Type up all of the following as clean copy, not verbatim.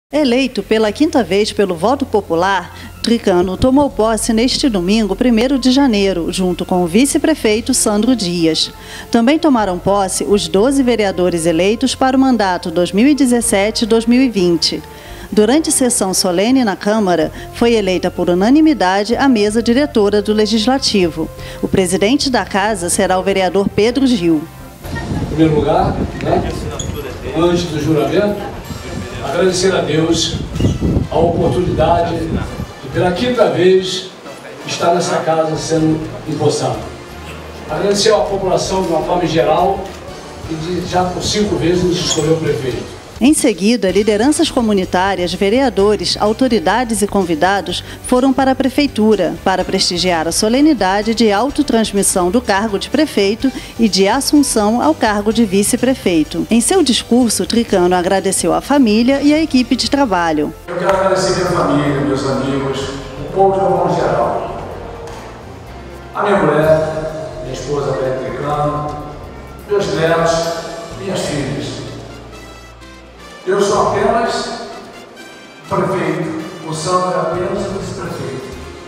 Eleito pela quinta vez pelo voto popular, Tricano tomou posse neste domingo, 1º de janeiro, junto com o vice-prefeito Sandro Dias. Também tomaram posse os 12 vereadores eleitos para o mandato 2017-2020. Durante sessão solene na Câmara, foi eleita por unanimidade a mesa diretora do Legislativo. O presidente da Casa será o vereador Pedro Gil. Em primeiro lugar, antes do juramento, agradecer a Deus a oportunidade de, pela quinta vez, estar nessa casa sendo empossado. Agradecer à população de uma forma geral e de, já por 5 vezes nos escolheu prefeito. Em seguida, lideranças comunitárias, vereadores, autoridades e convidados foram para a Prefeitura para prestigiar a solenidade de autotransmissão do cargo de prefeito e de assunção ao cargo de vice-prefeito. Em seu discurso, Tricano agradeceu a família e a equipe de trabalho. Eu quero agradecer minha família, meus amigos, o povo de uma forma geral. A minha mulher, minha esposa Beth Tricano, meus netos, minhas filhas. Eu sou apenas prefeito, o Sandro é apenas o vice-prefeito.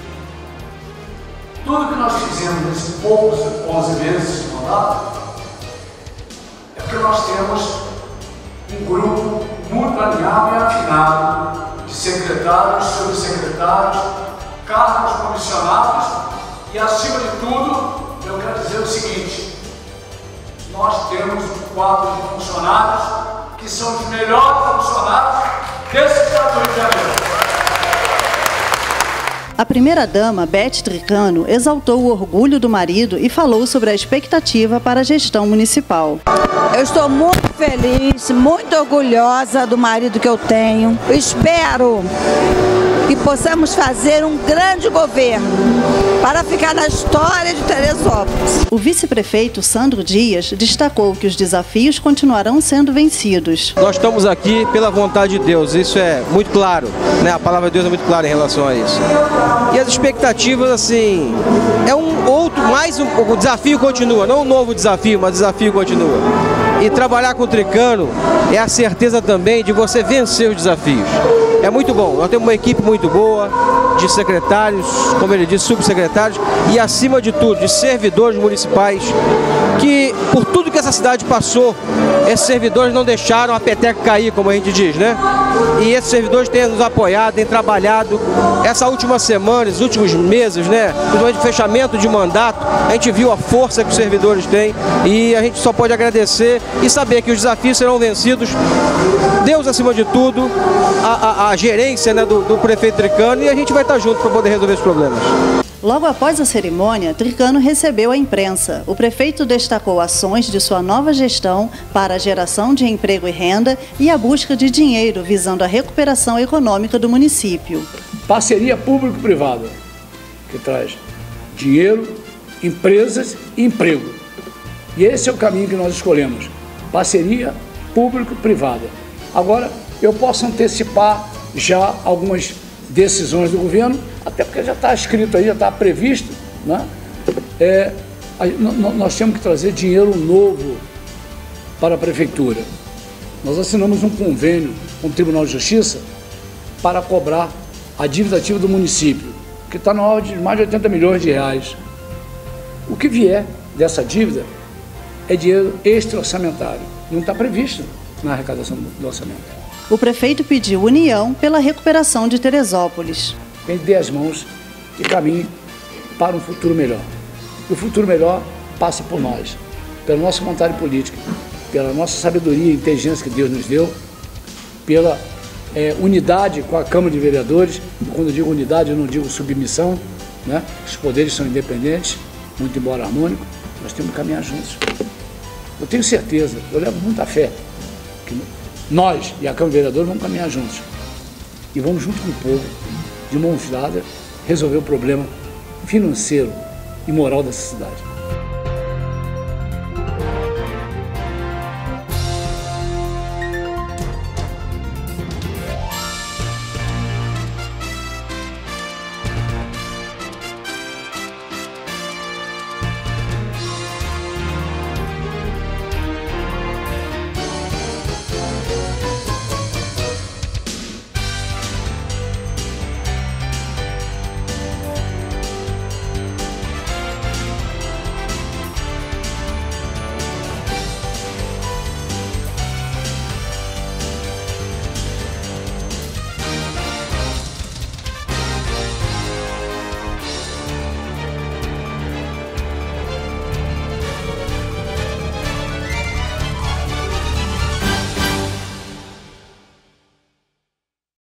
Tudo que nós fizemos nesses poucos 11 meses de mandato é porque nós temos um grupo muito alinhado e afinado de secretários, subsecretários, cargos comissionados e, acima de tudo, eu quero dizer o seguinte: nós temos um quadro de funcionários que são os melhores funcionários desse estado do Rio de Janeiro. A primeira-dama, Beth Tricano, exaltou o orgulho do marido e falou sobre a expectativa para a gestão municipal. Eu estou muito feliz, muito orgulhosa do marido que eu tenho. Eu espero que possamos fazer um grande governo para ficar na história de Teresópolis. O vice-prefeito Sandro Dias destacou que os desafios continuarão sendo vencidos. Nós estamos aqui pela vontade de Deus, isso é muito claro, né? A palavra de Deus é muito clara em relação a isso. E as expectativas, assim, o desafio continua, não um novo desafio, mas o desafio continua. E trabalhar com o Tricano é a certeza também de você vencer os desafios. É muito bom, nós temos uma equipe muito boa, de secretários, como ele disse, subsecretários e, acima de tudo, de servidores municipais que, por tudo que essa cidade passou, esses servidores não deixaram a peteca cair, como a gente diz, né? E esses servidores têm nos apoiado, têm trabalhado. Essa última semana, esses últimos meses, né? Principalmente o fechamento de mandato, a gente viu a força que os servidores têm e a gente só pode agradecer e saber que os desafios serão vencidos. Deus acima de tudo, a gerência, né, do prefeito Tricano, e a gente vai estar junto para poder resolver os problemas. Logo após a cerimônia, Tricano recebeu a imprensa. O prefeito destacou ações de sua nova gestão para a geração de emprego e renda e a busca de dinheiro visando a recuperação econômica do município. Parceria público-privada, que traz dinheiro, empresas e emprego. E esse é o caminho que nós escolhemos. Parceria público-privada. Agora, eu posso antecipar já algumas decisões do governo, até porque já está escrito aí, já está previsto, né? Nós temos que trazer dinheiro novo para a Prefeitura. Nós assinamos um convênio com o Tribunal de Justiça para cobrar a dívida ativa do município, que está na ordem de mais de 80 milhões de reais. O que vier dessa dívida é dinheiro extra-orçamentário, não está previsto na arrecadação do orçamento. O prefeito pediu união pela recuperação de Teresópolis. Que a gente dê as mãos e caminhe para um futuro melhor. E o futuro melhor passa por nós, pela nossa vontade política, pela nossa sabedoria e inteligência que Deus nos deu, pela unidade com a Câmara de Vereadores. E quando eu digo unidade, eu não digo submissão, né? Os poderes são independentes, muito embora harmônicos, nós temos que caminhar juntos. Eu tenho certeza, eu levo muita fé, que nós e a Câmara de Vereadores vamos caminhar juntos. E vamos junto com o povo, de mãos dadas, resolver o problema financeiro e moral dessa cidade.